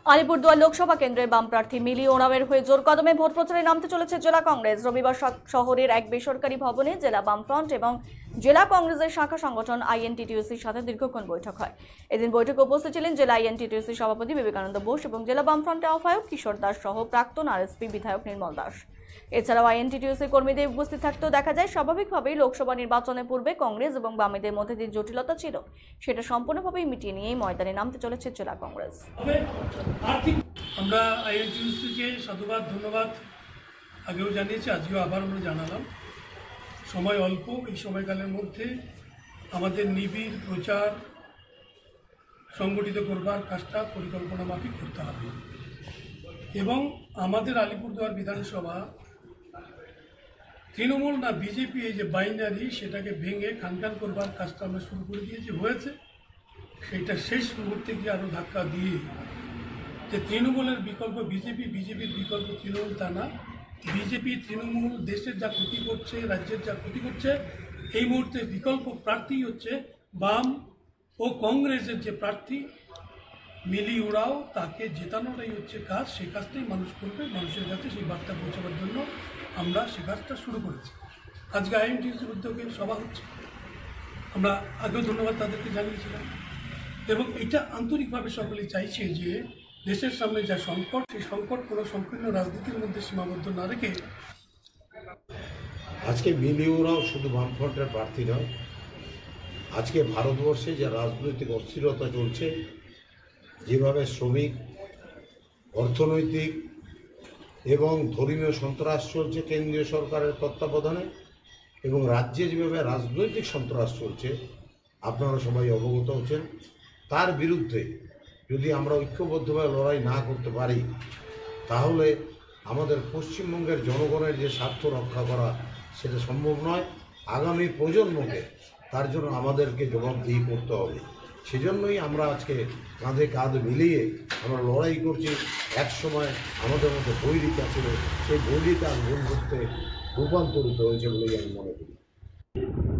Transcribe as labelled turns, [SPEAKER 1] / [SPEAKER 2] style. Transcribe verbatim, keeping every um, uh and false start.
[SPEAKER 1] আলিপুরদুয়ার লোকসভা কেন্দ্রের বাম প্রার্থী মিলি ওরাওয়ের হয়ে জোর কদমে ভোট প্রচারে নামতে চলেছে জেলা কংগ্রেস। রবিবার শহরের এক বেসরকারি ভবনে জেলা বামফ্রন্ট এবং জেলা কংগ্রেসের শাখা সংগঠন আইএনটিটিউসির সাথে দীর্ঘক্ষণ বৈঠক হয়। এদিন বৈঠকে উপস্থিত ছিলেন জেলা আইএনটিটিউসির সভাপতি বিবেকানন্দ বোস এবং জেলা বামফ্রন্টের আহ্বায়ক কিশোর দাস সহ প্রাক্তন আরএসপি বিধায়ক নির্মল দাস। এছাড়াও আইএনটিটিউসি কর্মীদের উপস্থিত থাকতেও দেখা যায়। স্বাভাবিকভাবেই লোকসভা নির্বাচনের পূর্বে কংগ্রেস এবং বামেদের মধ্যে যে জটিলতা ছিল সেটা সম্পূর্ণভাবেই মিটিয়ে নিয়েই ময়দানে নামতে চলেছে জেলা কংগ্রেস।
[SPEAKER 2] আমরা আইএনটিটিউসিকে সাধুবাদ ধন্যবাদ আগেও জানিয়েছি, আজকেও আবার আমরা জানালাম। সময় অল্প, এই সময়কালের মধ্যে আমাদের নিবিড় প্রচার সংগঠিত করবার কাজটা পরিকল্পনা মাফিক করতে হবে এবং আমাদের আলিপুরদুয়ার বিধানসভা তৃণমূল না বিজেপি এই যে বাইনারি সেটাকে ভেঙে খান খান করবার কাজটা আমরা শুরু করে দিয়েছি, হয়েছে। সেইটা শেষ মুহূর্তে গিয়ে আরও ধাক্কা দিয়ে যে তৃণমূলের বিকল্প বিজেপি, বিজেপির বিকল্প তৃণমূল তা না। বিজেপি তৃণমূল দেশের যা ক্ষতি করছে, রাজ্যের যা ক্ষতি করছে, এই মুহূর্তে বিকল্প প্রার্থী হচ্ছে বাম ও কংগ্রেসের যে প্রার্থী মিলি ওরাও, তাকে জেতানোটাই হচ্ছে কাজ। সেই কাজটাই মানুষ করবে, মানুষের কাছে সেই বার্তা পৌঁছাবার জন্য আমরা সে কাজটা শুরু করেছি। আজকে আইএনটিটিউসির উদ্যোগে সভা হচ্ছে, আমরা আগেও ধন্যবাদ তাদেরকে জানিয়েছিলাম এবং এটা আন্তরিকভাবে সকলেই চাইছে যে দেশের সামনে যা সংকট, সেই সংকট কোনো সংকীর্ণ রাজনীতির মধ্যে সীমাবদ্ধ না রেখে
[SPEAKER 3] আজকে মিলি ওরাও শুধু বামফ্রন্টের প্রার্থী নয়, আজকে ভারতবর্ষে যে রাজনৈতিক অস্থিরতা চলছে, যেভাবে শ্রমিক, অর্থনৈতিক এবং ধর্মীয় সন্ত্রাস চলছে কেন্দ্রীয় সরকারের তত্ত্বাবধানে এবং রাজ্যে যেভাবে রাজনৈতিক সন্ত্রাস চলছে, আপনারা সবাই অবগত হচ্ছেন। তার বিরুদ্ধে যদি আমরা ঐক্যবদ্ধভাবে লড়াই না করতে পারি, তাহলে আমাদের পশ্চিমবঙ্গের জনগণের যে স্বার্থ রক্ষা করা সেটা সম্ভব নয়। আগামী প্রজন্মকে তার জন্য আমাদেরকে জবাবদিহি করতে হবে। সেজন্যই আমরা আজকে কাঁধে কাঁধ মিলিয়ে আমরা লড়াই করছি। এক সময় আমাদের মধ্যে বৈরিতা ছিল, সেই বৈরিতা বন্ধুত্বে রূপান্তরিত হয়েছে বলেই আমি মনে করি।